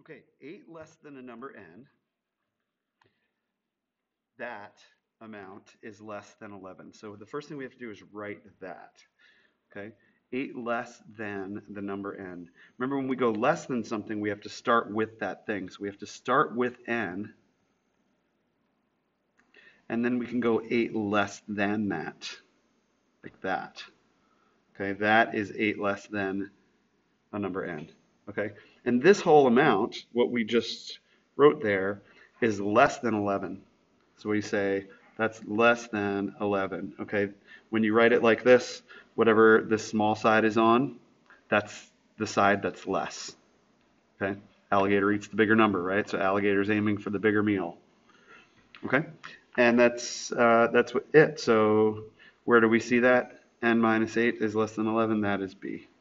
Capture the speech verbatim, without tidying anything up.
Okay, eight less than a number n, that amount is less than eleven. So the first thing we have to do is write that. Okay, eight less than the number n. Remember, when we go less than something, we have to start with that thing. So we have to start with n, and then we can go eight less than that, like that. Okay, that is eight less than a number n. Okay, and this whole amount, what we just wrote there, is less than eleven. So we say that's less than eleven. Okay, when you write it like this, whatever the small side is on, that's the side that's less. Okay, alligator eats the bigger number, right? So alligator's aiming for the bigger meal. Okay, and that's uh, that's what it. So where do we see that? N minus eight is less than eleven. That is B.